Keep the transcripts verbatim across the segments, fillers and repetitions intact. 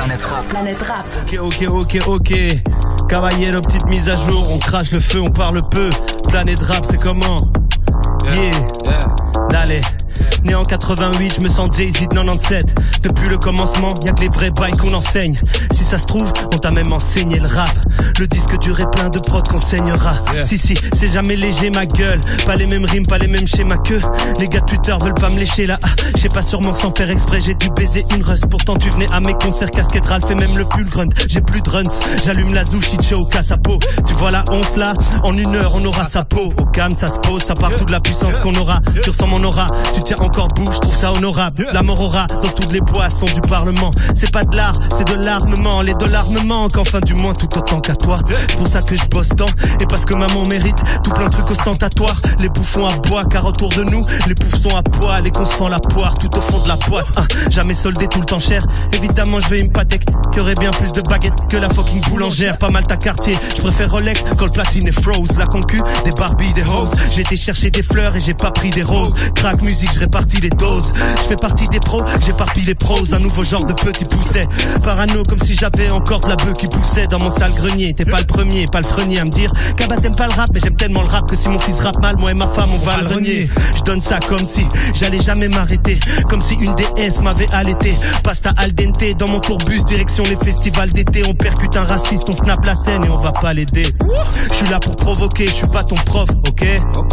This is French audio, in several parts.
Planète Rap. Planète Rap. Ok, ok, ok, ok. Caballero, petite mise à jour. On crache le feu, on parle peu. Planète Rap, c'est comment? Yeah, yeah. Allez. Né en quatre-vingt-huit, je me sens Jay-Z de quatre-vingt-dix-sept. Depuis le commencement, y'a que les vrais bails qu'on enseigne. Si ça se trouve, on t'a même enseigné le rap. Le disque dur est plein de prod qu'on saignera. Yeah. Si, si, c'est jamais léger ma gueule. Pas les mêmes rimes, pas les mêmes schémas que les gars de Twitter veulent pas me lécher là. Ah, je sais pas, sûrement sans faire exprès, j'ai dû baiser une rust. Pourtant tu venais à mes concerts, casquette Ralph et même le pull grunt. J'ai plus de runs, j'allume la Zushi Joe Casapo. Tu vois la once là, en une heure on aura sa peau. Au calme ça se pose, ça part toute la puissance qu'on aura. Tu ressens mon aura, tu tiens encore debout, je trouve ça honorable. La mort aura dans toutes les boissons du parlement. C'est pas de l'art, c'est de l'armement. Les dollars me manquent, enfin du moins tout autant qu'à toi. C'est pour ça que je bosse tant, et parce que maman mérite tout plein de trucs ostentatoires. Les bouffons à bois, car autour de nous les poufs sont à poil et qu'on se fend la poire tout au fond de la boîte. Ah, jamais soldé tout le temps cher. Évidemment je vais une Patek qui aurait bien plus de baguettes que la fucking boulangère. Pas mal ta quartier, je préfère Rolex quand le platine est froze. La concu, des Barbie, des roses. J'ai été chercher des fleurs et j'ai pas pris des roses. Crack musique, je répartis les doses. Je fais partie des pros, j'éparpille les pros. Un nouveau genre de petit pousset. Parano comme si j'avais encore de la bœuf qui poussait dans mon sale grenier. T'es pas le premier, pas le frenier à me dire Kaba t'aimes pas le rap, mais j'aime tellement le rap que si mon fils rappe mal, moi et ma femme on va le renier. Je donne ça comme si j'allais jamais m'arrêter, comme si une déesse m'avait allaité. Pasta al dente dans mon tourbus, direction les festivals d'été. On percute un raciste, on snap la scène et on va pas l'aider. Je suis là pour provoquer, je suis pas ton prof, ok? Ok.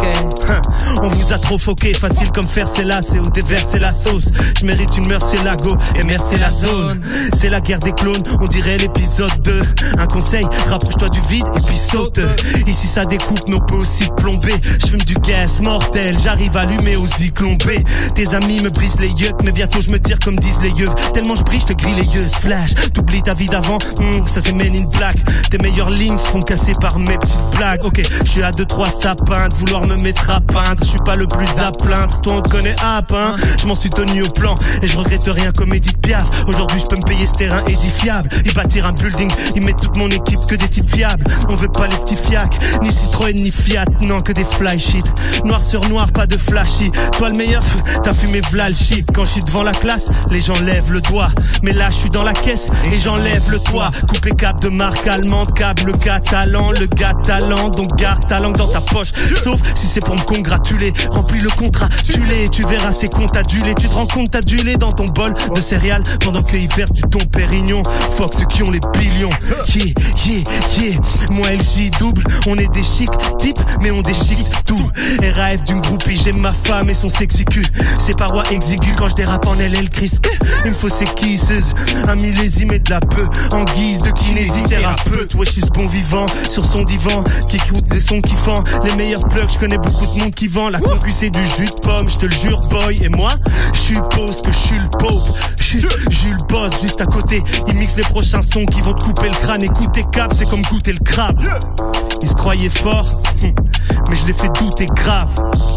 On vous a trop foqué, facile comme faire c'est là, c'est ou déverser la sauce. Je mérite une merci la go et merci la zone. C'est la guerre des clones, on dirait l'épisode deux. Un conseil, rapproche-toi du vide et puis saute. Ici ça découpe mais on peut aussi plomber. Je fume du gaz mortel, j'arrive à allumer aux zyklons B. Tes amis me brisent les yeux, mais bientôt je me tire comme disent les yeux. Tellement je brille, je te grille les yeux, flash. T'oublies ta vie d'avant, mm, ça c'est Men in Black. Tes meilleures lignes se font casser par mes petites blagues. Ok, je suis à deux trois sapins de vouloir me mettre à peindre. Je suis pas le plus à plaindre, toi on te connaît à peint. Je m'en suis tenu au plan et je regrette rien comme Edith Piaf. Aujourd'hui je peux me payer ce terrain édifiable. Y bâtir un building, y mettre toute mon équipe que des types fiables. On veut pas les petits fiacs, ni Citroën ni Fiat, non que des fly shit. Noir sur noir, pas de flashy. Toi le meilleur, t'as fumé v'là le shit. Quand je suis devant la classe, les gens lèvent le doigt. Mais là je suis dans la caisse et j'enlève le toit. Coupé cap de marque allemande, câble catalan. Le gars talent, donc garde ta langue dans ta poche. Sauf si c'est pour me congratuler. Remplis le contrat, tu l'es, tu verras c'est compte adulé. Tu te rends compte t'as du lait dans ton bol de céréales pendant que ils versent du Dom Pérignon. Fuck ceux qui ont les billions. Yeah, yeah, yeah. Moi L J double, on est des chics types, mais on déchique tout. R A F d'une groupie, j'aime ma femme et son sexy cul. Ses parois exiguës quand je dérape en L L Chris. Il me faut ses kisses, un millésime et de la peu en guise de kinésithérapeute. Ouais, je suis ce bon vivant sur son divan qui écoute des sons kiffants. Les meilleurs plugs, je connais beaucoup de monde qui vend. La concu c'est du jus de pomme, je te le jure boy. Et moi, je suppose que je suis le pope. Je suis le boss juste à côté. Il mixe les prochains sons qui vont te couper le crâne. Écouter cap, c'est comme goûter le crabe. Ils se croyaient fort, mais je les fais douter grave.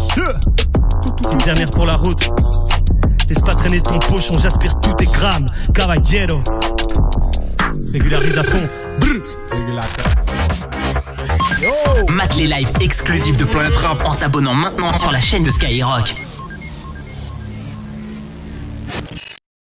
Une dernière pour la route. Laisse pas traîner ton pochon, j'aspire tous tes grammes. Caballero. Régularise à fond. Mate les lives exclusifs de Planète Rap en t'abonnant maintenant sur la chaîne de Skyrock.